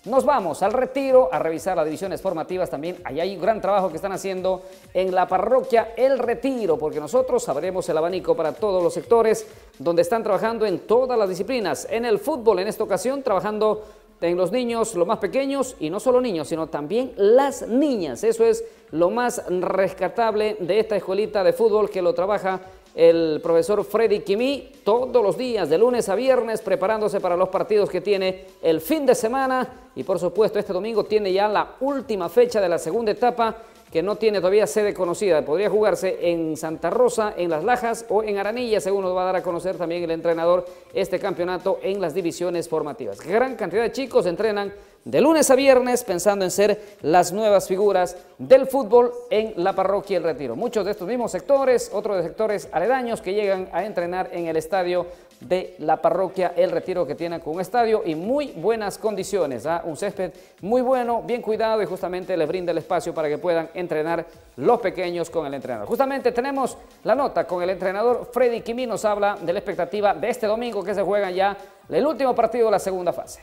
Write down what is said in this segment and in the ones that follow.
Nos vamos al retiro a revisar las divisiones formativas también. Allá hay un gran trabajo que están haciendo en la parroquia El Retiro, porque nosotros abriremos el abanico para todos los sectores donde están trabajando en todas las disciplinas. En el fútbol, en esta ocasión, trabajando en los niños, los más pequeños, y no solo niños, sino también las niñas. Eso es lo más rescatable de esta escuelita de fútbol que lo trabaja el profesor Freddy Quimí todos los días, de lunes a viernes, preparándose para los partidos que tiene el fin de semana. Y por supuesto, este domingo tiene ya la última fecha de la segunda etapa, que no tiene todavía sede conocida. Podría jugarse en Santa Rosa, en Las Lajas o en Aranilla, según nos va a dar a conocer también el entrenador, este campeonato en las divisiones formativas. Gran cantidad de chicos entrenan de lunes a viernes pensando en ser las nuevas figuras del fútbol en la parroquia El Retiro. Muchos de estos mismos sectores, otros de sectores aledaños que llegan a entrenar en el estadio de la parroquia El Retiro, que tiene un estadio y muy buenas condiciones, un césped muy bueno, bien cuidado, y justamente les brinda el espacio para que puedan entrenar los pequeños con el entrenador. Justamente tenemos la nota con el entrenador Freddy Quimí, nos habla de la expectativa de este domingo que se juega ya el último partido de la segunda fase.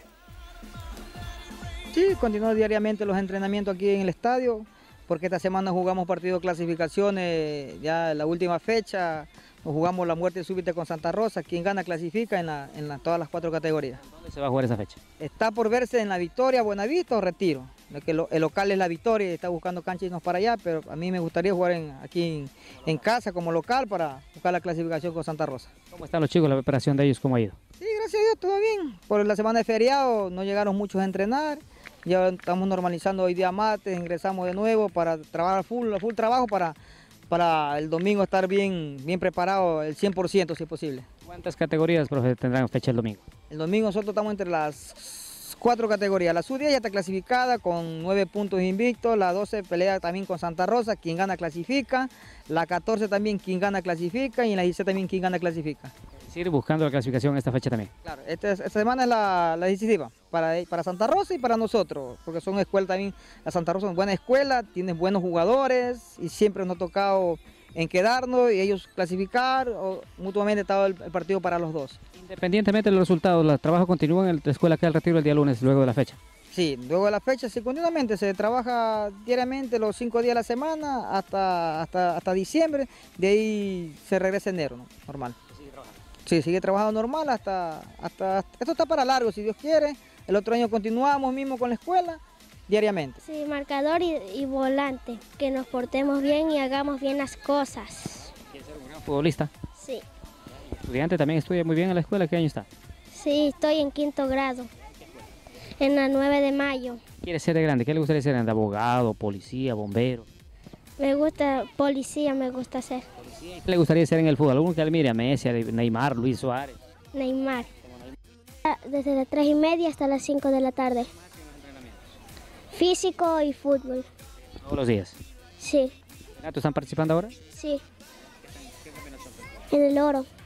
Sí, continúo diariamente los entrenamientos aquí en el estadio, porque esta semana jugamos partido de clasificaciones, ya la última fecha, jugamos la muerte súbita con Santa Rosa. Quien gana clasifica en todas las 4 categorías. ¿Dónde se va a jugar esa fecha? Está por verse en La Victoria, Buenavista o Retiro. El local es La Victoria y está buscando cancha y irnos para allá, pero a mí me gustaría jugar aquí en casa como local para buscar la clasificación con Santa Rosa. ¿Cómo están los chicos, la preparación de ellos, cómo ha ido? Sí, gracias a Dios, todo bien. Por la semana de feriado no llegaron muchos a entrenar. Ya estamos normalizando hoy día martes, ingresamos de nuevo para trabajar full trabajo para el domingo estar bien preparado, el 100% si es posible. ¿Cuántas categorías, profe, tendrán fecha el domingo? El domingo nosotros estamos entre las 4 categorías. La sub-10 ya está clasificada con 9 puntos invictos, la 12 pelea también con Santa Rosa, quien gana clasifica, la 14 también quien gana clasifica, y en la 16 también quien gana clasifica. Ir buscando la clasificación esta fecha también. Claro, esta semana es la decisiva para Santa Rosa y para nosotros, porque son escuelas también. La Santa Rosa es una buena escuela, tiene buenos jugadores y siempre nos ha tocado en quedarnos y ellos clasificar, o mutuamente estaba el partido para los dos. Independientemente de los resultados, ¿el trabajo continúa en la escuela acá del Retiro el día lunes, luego de la fecha? Sí, luego de la fecha, sí, continuamente se trabaja diariamente los 5 días de la semana hasta diciembre, de ahí se regresa enero, ¿no? Normal. Sí, sigue trabajando normal hasta esto está para largo, si Dios quiere. El otro año continuamos mismo con la escuela, diariamente. Sí, marcador y volante, que nos portemos bien y hagamos bien las cosas. ¿Quieres ser un gran futbolista? Sí. ¿Estudiante también estudia muy bien en la escuela? ¿Qué año está? Sí, estoy en 5º grado, en la 9 de mayo. ¿Quieres ser de grande? ¿Qué le gustaría ser? ¿De abogado, policía, bombero? Me gusta policía, me gusta ser. ¿Qué le gustaría ser en el fútbol? ¿Alguno que admire? A Messi, a Neymar, Luis Suárez. Neymar. Desde las 3:30 hasta las 5 de la tarde. Físico y fútbol. ¿Todos los días? Sí. ¿Están participando ahora? Sí. En el Oro.